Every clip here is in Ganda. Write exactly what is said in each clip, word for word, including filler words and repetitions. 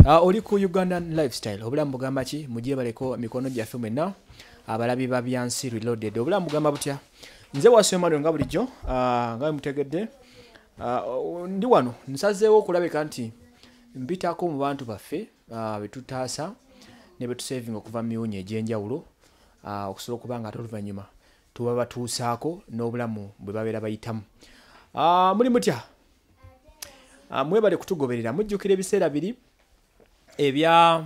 Uh, oli ku Ugandan lifestyle obulamu bugamba ki mujye baleko mikono gyaffe mwenna abalabi ba byansi reloaded obulamu bugamba butya nze wasema nga bulijjo uh, nga mutegedde uh, ndi wano nsazeewo okulabika nti mpitako mu bantu baffe uh, betutaasa ne betusaving okuva miwunyo egy'enjawulo uh, okusobola okuba nga toluvannyuma tuba batuusaako n'obulamu bwe babeera bayitamu uh, muli mutya uh, mwebale kutugoberera mujjukira ebiseera biri ebya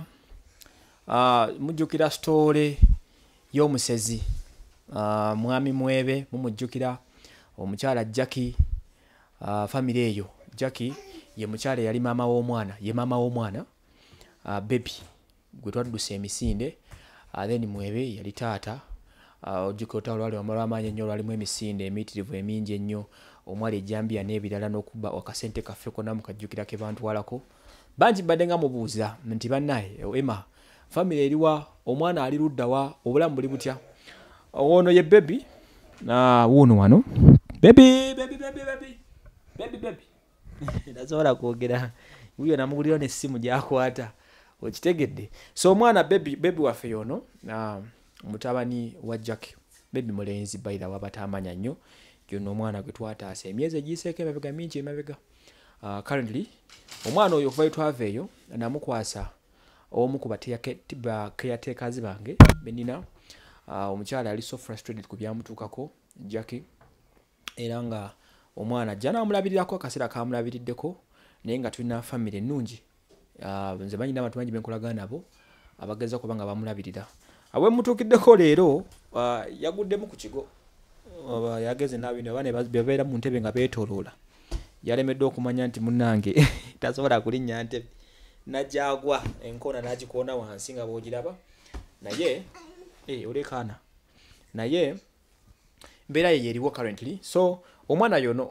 uh, mujjukira story y'omusezi uh, mwami mwebe mumujjukira omukyala Jackie uh, family eyo Jackie ye mukyala yali mama w'omwana ye mama w'omwana uh, baby gwe twadduse emisinde uh, then mwebe yali taata uh, ojjukira otalo lwali wamala amaanyi ennyo lwalimu emisinde emitirivu emingi ennyo omwali ejjambiya n'ebirala n'okuba akasente kaffe konna mukajjukira ke bantwalako banji badde nga mubuuza nti bannaye Emma family eriwa omwana ali ludda wa obulamu buli butya ono ye baby na wuno wano baby baby baby baby baby baby nazola kwogera uyo namugulira n'essimu gyakwata okitegedde so omwana baby baby waffe yono na mutabani wa Jack baby mulenzi baira wabatamanya nnyo yono omwana gwe twataase emyezi egiseeko emabega mingi emabega uh, currently omwana oyo kuva twaveeyo namukwasa omu ku caretackers bange benina uh, omukyala ali so frustrated ku byamutuukako Jackie era nga omwana jana amulabirirako akaseera kamulabiriddeko naye nga tulina family ennungi uh, nze banyina abantu bangi benkolagana nabo abageza kuba nga bamulabirira awe mutuukiddeko leero uh, yaguddemu ku kigo uh, yageze nabino abana babeera mu ntebe nga beetooloola yalemedde okumanya nti munnange tasobola kulinnya ntebe najagwa enkona nagikoona wansi nga bwogiraba naye eh olekana naye mbeera ye eriwo currently so omwana yono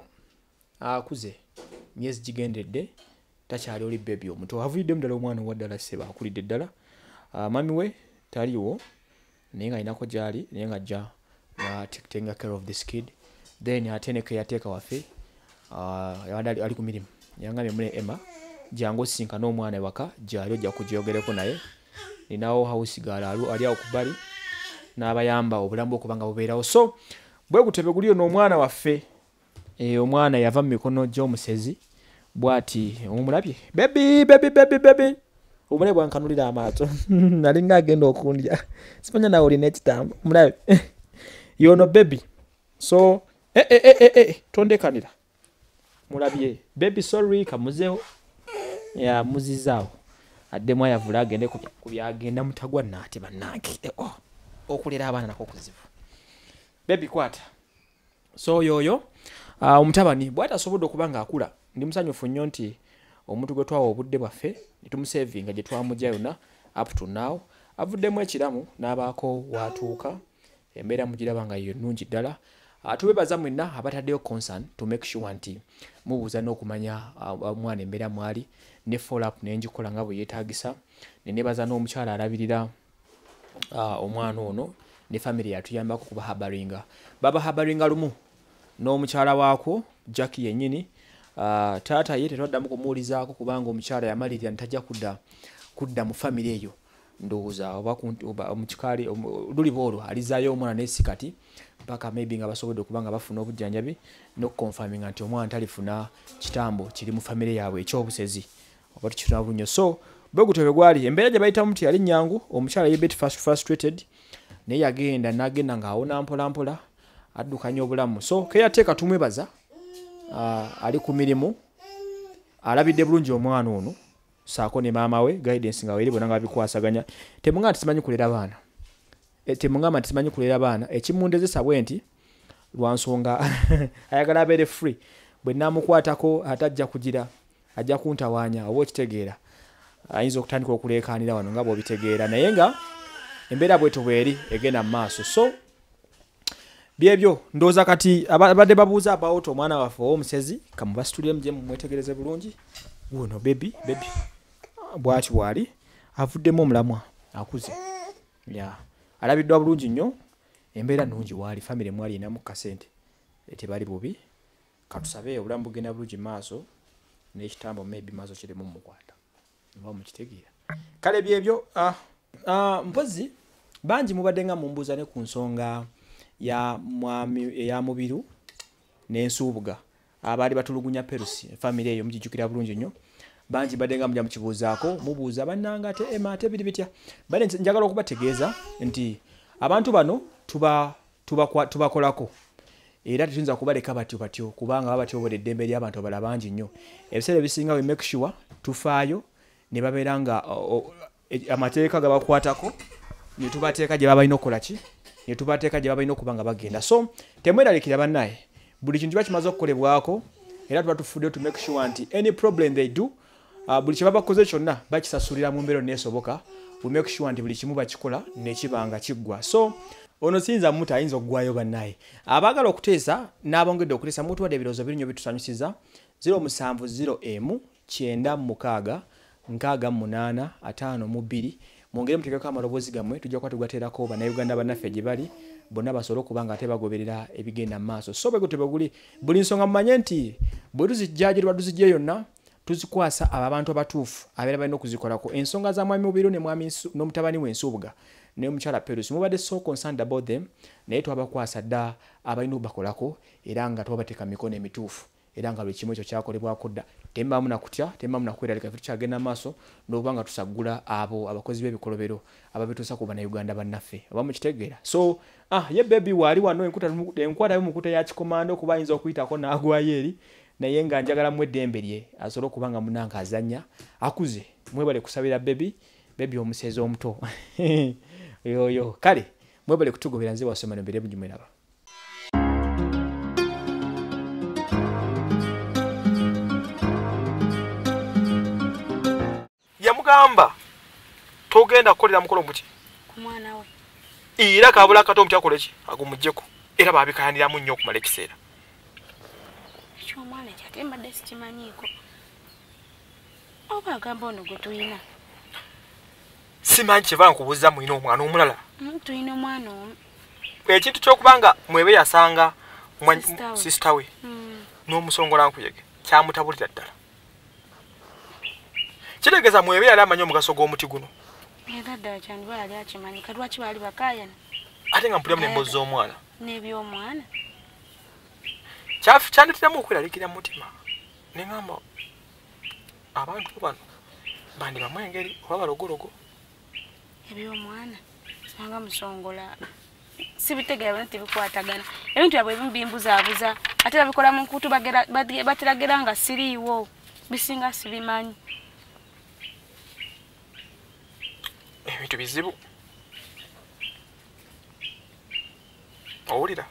akuze myezi gigendedde takyali oli baby omuto avudde mudala omwana waddala seba akulidde ddala uh, mami we taliwo naye nga inako gyali naye nga ajja uh, taking care of this kid then ateneke yateeka waffe uh, yadali ali ku mirimu yangamye mule Emma jango sinka n'omwana waka jali ojja kujogereko naye ninawo house galalu ali okubali n'abayamba obulamu okubanga bubeerawo so bwe gutebe guliyo n'omwana waffe e omwana yava mu mikono gy'omusezi bwati omulabye baby baby baby baby omule bwankanulira amaato nalinga agenda okundya sipanya na oli nekitambo omulabye yono baby so eh eh eh eh tondekanira mulabye baby sorry kamuzeo ya muzizao adde mwa yavula agende ku byagenda mutagwa nati bannange oh okulera abana nako kuzivu baby kwata so yoyo uh, omutabani bwata sobodo kubanga akula ndi musanyufu nnyo nti omuntu gwe twawo obudde bwaffe nitumusavinga gye twamujja yona up to now avuddemu ekiramu n'abaako watuuka embeera mugiraba nga yo nnungi ddala uh, tubebaza mwenna abataddeyo concern to make sure nti mubuuza n'okumanya omwana uh, embeera mwali ne follow up nenjikola nga bwe yeetagisa nenebaza n'omukyala alabirira uh, omwana ono ne family yatuyambako kuba habaringa baba habaringa lumu n'omukyala waako Jackie yennyini uh, taata ye tetwaddamu kumuwulizaako kubanga omukyala yamalirira ntajja kudda kudda mu family eyo ndowooza oba omukikali luliba olwo alizaayo omwana n'esikati mpaka maybe nga basobodde okubanga bafuna obujjanjabi n'okukonfaminga nti omwana talifuna kitambo kiri mu family yaabwe ekyobusezi oba tukituna bunyo so bwe gutebe gwali embeera gye bayitamu nti yali nnyangu omukyala ye bit fast frustrated naye yagenda n'agenda ng'awona mpola mpola addukanya obulamu so keyateeka tumwebaza uh, ali ku mirimu alabidde bulungi omwana ono saako ne maama we guidance nga weeri bona nga babikwasaganya temungamba nti simanyi kulera baana e, temungamba nti simanyi kulera baana ekimundezesa bwe nti lwansonga ayagala abeere free bwe naamukwatako atajja kugira ajja kuntawaanya oba okitegeera ayinza okutandika okuleekaanira wano nga bw'obitegeera naye nga embeera bweto bweri egenda mu maaso so byebyo ndooza kati abadde babuuza about omwana waffe ow'omusezi kamubasitulyemu gye mumwetegereze bulungi wuno baby baby bwaki bwali avuddemu omulamwa akuze ya alabiddwa bulungi nnyo embeera nnungi waali family mwali inamu kasente tebali bubi katusabe obulamu bugenda bulungi maaso n'ekitambo maybe maaso kirimu mukwata oba mukitegeera kale byebyo ah uh, mpozi banji mubadde nga mumbuuza ne ku nsonga ya mwami ya mubiru n'ensuubuga abaali batulugunya Perusi family eyo mujijukira bulungi nnyo banji badde nga mujja mukibuuzaako mubuuza bannanga ate ema ate biri bitya bale njagala okubategeeza nti abantu bano tuba tuba tubakolako era tuyinza kubaleka batyo batyo kubanga baba batyo eddembe ly'abantu abala bangi nnyo ebiseera ebisinga we make sure tufaayo ne babeera nga amateeka gabakwatako ne tubateeka gye babalina okukola ki ne tubateeka gye babalina okuba nga bagenda so temweraliikira bannaye buli kintu kiba kimaze okukolebwako era tuba tufuddeyo to make sure nti any problem they do uh, buli kye babakoze kyonna bakisasulira mu mbeera neesoboka we make sure nti buli kimu bakikola nekibanga kiggwa so ono sinza muta ayinza okugwayo bannaye abaagala okuteesa n'abongedde okuteesa muntu wadde ebirowoozo biri nnyo bitusanyusiza zero seven zero M kyenda mukaaga nkaaga munaana ataano mu bbiri mwongere muteekeko amaloboozi gammwe tujja kuba tugateerako bannayuganda bannaffe gye bali bonna basobole okuba nga ate bagoberera ebigenda mu maaso so bwe gutebe guli buli nsonga mumanye nti bwe tuzijjaajirwa tuzijje yonna tuzikwasa abo abantu abatuufu abeera balina okuzikolako ensonga za mwami mubiru ne mwami n'omutabani w'ensuubuga ne mukyala Perusi mubadde so concerned about them naye twabakwasa dda abalina okubakolako era nga twabateeka mikono emituufu era nga buli kimu ekyo kyakolebwako dda tembamu nakutya tembamu nakweralika ffe tukyagenda maaso n'okuba nga tusaggula abo abakozi b'ebikolobero ababituusa ku bannayuganda bannaffe oba mukitegeera so ah ye bebi waali wano enkwatayo mukuta ya kikomando kuba ayinza okuyitako n'agwayo eri naye nga njagala mu eddembe lye asobole okuba nga munanka azannya akuze mwebale kusabira bebi bebi omusezi omuto yoyo kale mwebale kutugobera nze wasoma nembere bujumweraba yamugamba togenda kukolera mukolo muti ku mwana we era kabula kato omutya koleki agumujjeko era babikayaniramu nnyo okumala ekiseera ekyo omwana kyatembadde sikimanyiiko oba agamba ono gwe tuyina simanyi kyeva nkubuuza mulina omwana omulala tuyina omwana omu ekintu ky'okubanga mwebe yasanga sisita we n'omusongola nkuyege kyamutabulira ddala kitegeeza mwebe yali amanyi omugaso gw'omuti guno era ddala kyandiba yali akimanyi kalwaki baali bakaayana ate nga mpuliramu n'emboozi z'omwana n'ebyomwana kyandeteramu okweraliikira mu mutima ne ŋŋamba abantu bano bandi bamu engeri oba balogologo ebyomwana sanga musongola sibitegeera bano tebikwatagana ebintu byabwe ebimu bimbuzaabuza ate babikola mu nkutu bateragera nga siriiwo bisinga sibimanyi ebintu bizibu owulira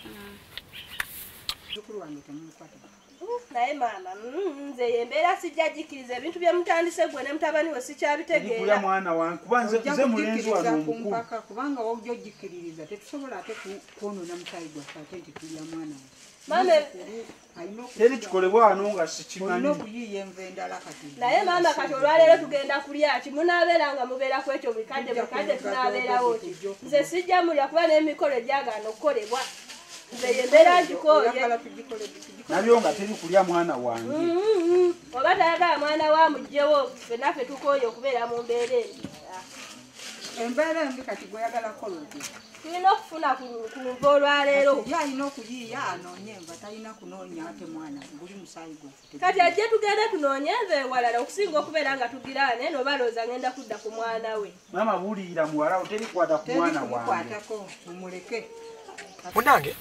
naye maama nze embeera sijja jjikiriza ebintu bye mutandise gwe ne mutabani we sikyabitegeera mwana wange kuba nze mulenzi wano omukulu kubanga wojja ojjikiririza tetusobola ate kwonoona mukayi gwaffe ate nti tulya mwana maama teri kikolebwa wano nga sikimanyi okuyiiya enva endala kati naye maama kati olwaleero tugenda kulya ki munaabeera nga mubeera ku ekyo bikadde bikadde tunaabeerawo ki nze sijja mulya kuba n'emikolo egyagaana okukolebwa nze yembeera ngikooye nabyo nga teri kulya mwana wange oba tayagala mwana wa mugjewo ffenaffe tukooye okubeera mu mbeera embi embeera embi kati gweyagala kukola otya tulina okufuna ku nva olwaleero yalina okuyiiya anoonye enva talina kunoonya ate mwana guli musaayi gwe kati ajje tugende tunoonye enva ewalala okusinga okubeera nga tugiraane nobalooza ngenda kudda ku mwana we maama buulirira muwalawo terikwata ku mwana wange terikwatako mumuleke munange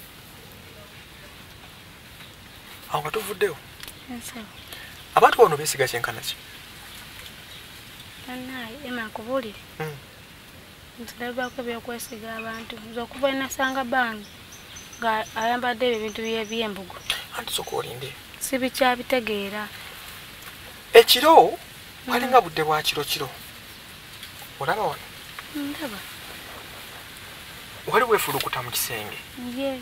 awo nga tuvuddeyo abantu bano beesiga kyenkana ki annaye ema nkubuulire nzirabibwako ebyokwesiga abantu nze okuva enasanga bandi nga ayambadde ebyo ebintu by'embugo anti soka olinde sibikyabitegeera ekiro walinga budde bwa kiro kiro olaba wano ndaba wali weefulukuta mu kisenge ye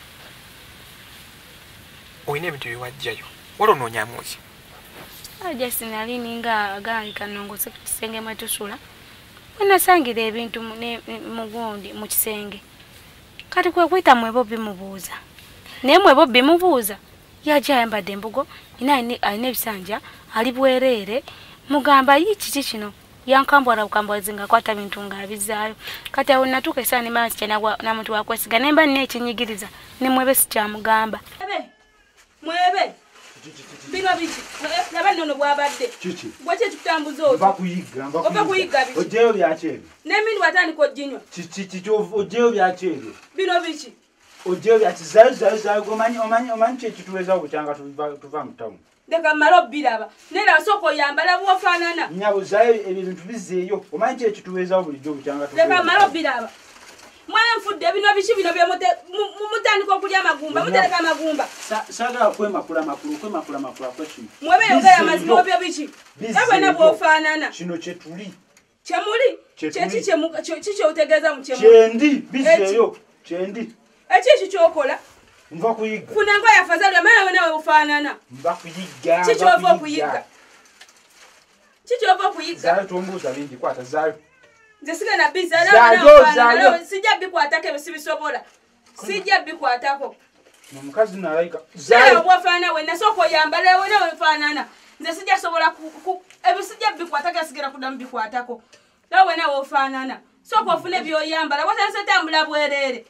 olina ebintu byewajjayo wali onoonyamuki ajja sinali ninga agangika nongose ku kisenge mwe tusula wenasangira ebintu mugundi mu kisenge kati kwe kwita mwebo bimubuuza naye mwebo bimubuuza yajja ayambadde embugo ina alina ebisanja ali bwereere mugamba yi kiki kino yankambwala bukambwazi nga kwata bintu ng'abizaayo kati awo natuuka esaani maasi kyanagwa na muntu wakwesiga naye mba nina ekinyigiriza ne mwebe sikyamugamba mwebe bino biki laba nnono bwabadde gwaki ekikutambuza otyo ova kuyiga biki ojeyo byakyebyo n'emindi watandika oginywa kiki ojeyo byakyebyo bino biki ojeyo byakizayo zayo zayo omanyi omanyi omanyi kyekituweezawo bukyanga tuva mu tawuni ndeka mmala obbiraba nera sooka oyambala bwofaanana nyabo zayo ebintu bizeeyo omanyi kyekituweezawo bulijjo bukyanga ndeka mmala obbiraba mwana nfudde bino biki bino mutandika okulya amagumba mutereka amagumba saagala kwemakula makulu kwemakula makula kwekino mwebeyogera amazima obyo biki nabwena bwofaanana kino kyetuli kyemuli kikyotegeeza mu kyendi bizeeyo kyendi ekiki kyokola nva kuyiga funa engoye afazalwe amala wenawe bufaanana nva kuyiga kikyova okuyiga kikyova okuyiga zaayo tombuuza bingi kwata zaayo nze sigenda biza sijja bikwatako ebyo sibisobola sijja bikwatako omukazi nalayika bwofaanana we nasooka oyambala wenawe nfaanana nze sijja sobola ebyo sijja bikwatako esigera kuddamu bikwatako nawe wenawe ofaanana sooka ofune ebyoyambala watandise otambula bwereere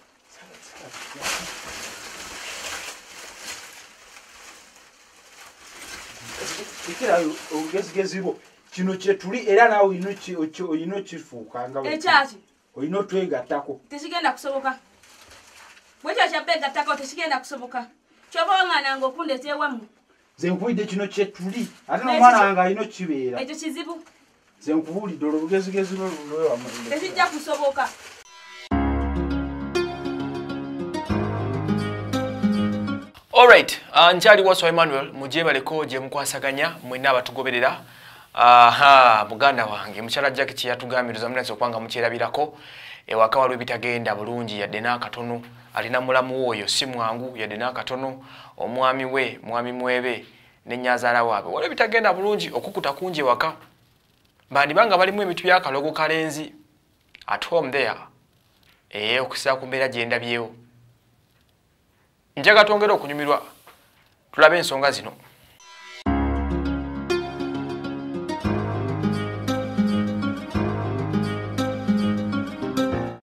ikirayo ogezigezi bwo kino kyetuli era naawe olina okifuukanga ekyaki olina otwegattako tekigenda kusoboka bwekyo kyabbegattako tekigenda kusoboka kyova waŋŋaananga okundeeta ewammwe ze nkuwulidde kino kyetuli ate n'omwana wange alina okibeera ekyo kizibu ze nkubuulidde olwo olugezigezi lwo lwewamu tekijja kusoboka Alright, uh, nkyali Waso Emmanuel mujebaleko gye mukwasaganya mwenna abatugoberera. Aha, muganda wange mukyala Jackie kye yatugambiriza munansi okwanga mukyerabirako ewaka walwe bitagenda bulungi yadde n'akatono alina mulamu oyo si mwangu yadde n'akatono omwami we mwami mwebe n'ennyazaala waabe walwe bitagenda bulungi okukuta kungi ewaka bandi banga balimu emitu by'akalogo kalenzi at home there ee okusaa ku mbeera gye ndabyewo njaga twongere okunyumirwa tulabe ensonga zino.